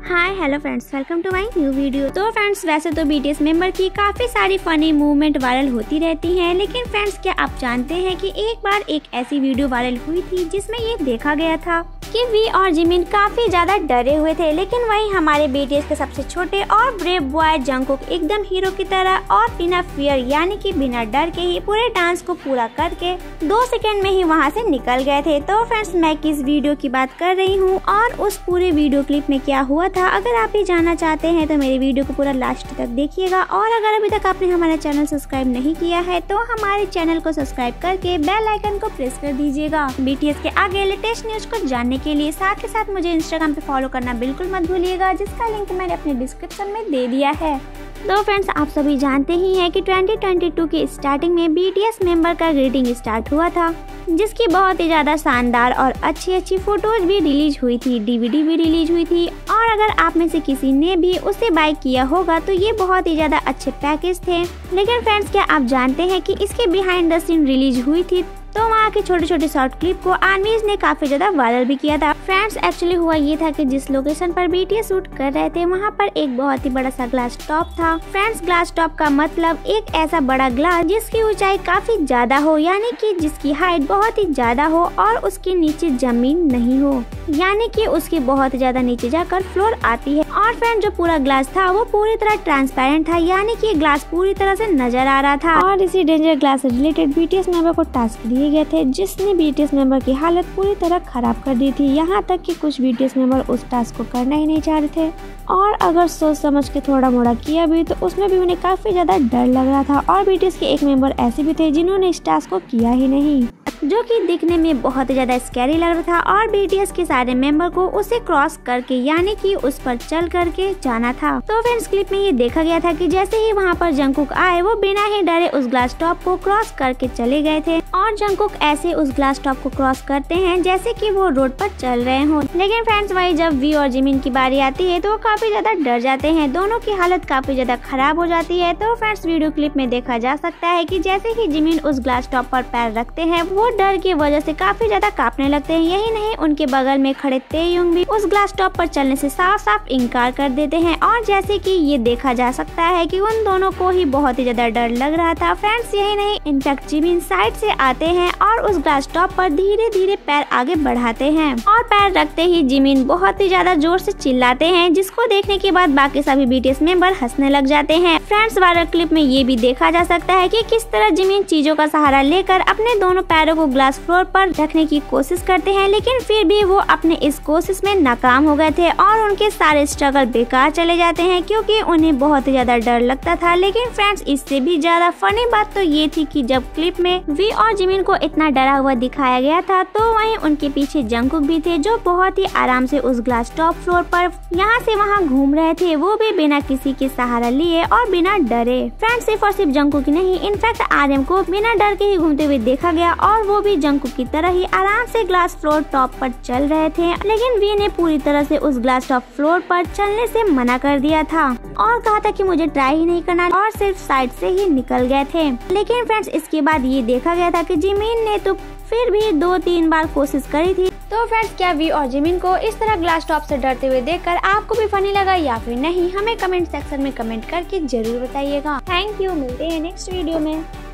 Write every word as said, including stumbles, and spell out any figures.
Hi hello friends, welcome to my new video. तो friends, वैसे तो बीटीएस मेंबर की काफी सारी फनी मूवमेंट वायरल होती रहती हैं, लेकिन फ्रेंड्स क्या आप जानते हैं कि एक बार एक ऐसी वीडियो वायरल हुई थी जिसमें ये देखा गया था कि वी और जिमिन काफी ज्यादा डरे हुए थे, लेकिन वहीं हमारे बीटीएस के सबसे छोटे और ब्रेव बॉय जंगकुक एकदम हीरो की तरह और बिना फियर यानी कि बिना डर के ही पूरे डांस को पूरा करके दो सेकंड में ही वहां से निकल गए थे। तो फ्रेंड्स, मैं किस वीडियो की बात कर रही हूँ और उस पूरे वीडियो क्लिप में क्या हुआ था, अगर आप ये जानना चाहते हैं तो मेरे वीडियो को पूरा लास्ट तक देखिएगा। और अगर अभी तक आपने हमारा चैनल सब्सक्राइब नहीं किया है तो हमारे चैनल को सब्सक्राइब करके बेल आइकन को प्रेस कर दीजिएगा बीटीएस के आगे लेटेस्ट न्यूज को जानने के लिए। साथ ही साथ मुझे इंस्टाग्राम पे फॉलो करना बिल्कुल मत भूलिएगा, जिसका लिंक मैंने अपने डिस्क्रिप्शन में दे दिया है। तो फ्रेंड्स, आप सभी जानते ही हैं कि ट्वेंटी ट्वेंटी टू की स्टार्टिंग में बीटीएस मेंबर का ग्रीटिंग स्टार्ट हुआ था, जिसकी बहुत ही ज्यादा शानदार और अच्छी अच्छी फोटोज भी रिलीज हुई थी, डीवीडी भी रिलीज हुई थी। और अगर आप में से किसी ने भी उसे बाय किया होगा तो ये बहुत ही ज्यादा अच्छे पैकेज थे। लेकिन फ्रेंड्स, क्या आप जानते हैं कि इसके बिहाइंड द सीन रिलीज हुई थी तो वहाँ के छोटे छोटे शॉर्ट क्लिप को आर्मीज ने काफी ज्यादा वायरल भी किया था। फ्रेंड्स, एक्चुअली हुआ ये था कि जिस लोकेशन पर बीटीएस शूट कर रहे थे वहाँ पर एक बहुत ही बड़ा सा ग्लास टॉप था। फ्रेंड्स, ग्लास टॉप का मतलब एक ऐसा बड़ा ग्लास जिसकी ऊंचाई काफी ज्यादा हो, यानी कि जिसकी हाइट बहुत ही ज्यादा हो और उसके नीचे जमीन नहीं हो, यानी कि उसके बहुत ज्यादा नीचे जाकर फ्लोर आती है। और फ्रेंड, जो पूरा ग्लास था वो पूरी तरह ट्रांसपेरेंट था, यानी कि ग्लास पूरी तरह से नजर आ रहा था। और इसी डेंजर ग्लास से रिलेटेड बीटीएस मेंबर को टास्क दिए गए थे, जिसने बीटीएस मेंबर की हालत पूरी तरह खराब कर दी थी। यहाँ तक कि कुछ बीटीएस मेंबर उस टास्क को करना ही नहीं चाह रहे थे, और अगर सोच समझ के थोड़ा मोड़ा किया भी तो उसमें भी उन्हें काफी ज्यादा डर लग रहा था। और बीटीएस के एक मेंबर ऐसे भी थे जिन्होंने इस टास्क को किया ही नहीं, जो कि दिखने में बहुत ज्यादा स्कैरी लग रहा था। और बीटीएस के सारे मेंबर को उसे क्रॉस करके यानी कि उस पर चल करके जाना था। तो फ्रेंड्स, क्लिप में ये देखा गया था कि जैसे ही वहाँ पर जंगकुक आए वो बिना ही डरे उस ग्लास टॉप को क्रॉस करके चले गए थे। और जंगकुक ऐसे उस ग्लास टॉप को क्रॉस करते हैं जैसे कि वो रोड पर चल रहे हों। लेकिन फ्रेंड्स, वही जब वी और जिमिन की बारी आती है तो वो काफी ज्यादा डर जाते हैं, दोनों की हालत काफी ज्यादा खराब हो जाती है। तो फ्रेंड्स, वीडियो क्लिप में देखा जा सकता है कि जैसे ही जिमिन उस ग्लास टॉप पर पैर रखते हैं वो डर की वजह से काफी ज्यादा कांपने लगते हैं। यही नहीं, उनके बगल में खड़े तेयुंग भी उस ग्लास टॉप पर चलने से साफ साफ इनकार कर देते हैं। और जैसे कि ये देखा जा सकता है कि उन दोनों को ही बहुत ही ज्यादा डर लग रहा था। फ्रेंड्स, यही नहीं, इनफैक्ट जिमिन साइड से आते हैं और उस ग्लास टॉप पर धीरे धीरे पैर आगे बढ़ाते हैं, और पैर रखते ही जिमिन बहुत ही ज्यादा जोर से चिल्लाते हैं, जिसको देखने के बाद बाकी सभी बीटीएस मेंबर हंसने लग जाते हैं। फ्रेंड्स, वायरल क्लिप में ये भी देखा जा सकता है कि किस तरह जिमिन चीजों का सहारा लेकर अपने दोनों पैरों को ग्लास फ्लोर पर रखने की कोशिश करते हैं, लेकिन फिर भी वो अपने इस कोशिश में नाकाम हो गए थे और उनके सारे स्ट्रगल बेकार चले जाते हैं, क्योंकि उन्हें बहुत ही ज्यादा डर लगता था। लेकिन फ्रेंड्स, इससे भी ज्यादा फनी बात तो ये थी कि जब क्लिप में वी और जिमिन को इतना डरा हुआ दिखाया गया था तो वहीं उनके पीछे जंगकुक भी थे, जो बहुत ही आराम से उस ग्लास टॉप फ्लोर पर यहाँ से वहाँ घूम रहे थे, वो भी बिना किसी के सहारा लिए और बिना डरे। फ्रेंड्स, सिर्फ और सिर्फ जंगकुक नहीं, इनफैक्ट आर्यन को बिना डर के ही घूमते हुए देखा गया, और वो भी जंगकुक की तरह ही आराम से ग्लास फ्लोर टॉप पर चल रहे थे। लेकिन वी ने पूरी तरह से उस ग्लास टॉप फ्लोर पर चलने से मना कर दिया था और कहा था कि मुझे ट्राई ही नहीं करना, और सिर्फ साइड से ही निकल गए थे। लेकिन फ्रेंड्स, इसके बाद ये देखा गया था कि जिमिन ने तो फिर भी दो तीन बार कोशिश करी थी। तो फ्रेंड्स, क्या वी और जिमिन को इस तरह ग्लास टॉप से डरते हुए देखकर आपको भी फनी लगा या फिर नहीं, हमें कमेंट सेक्शन में कमेंट करके जरूर बताइएगा। थैंक यू, मिलते हैं नेक्स्ट वीडियो में।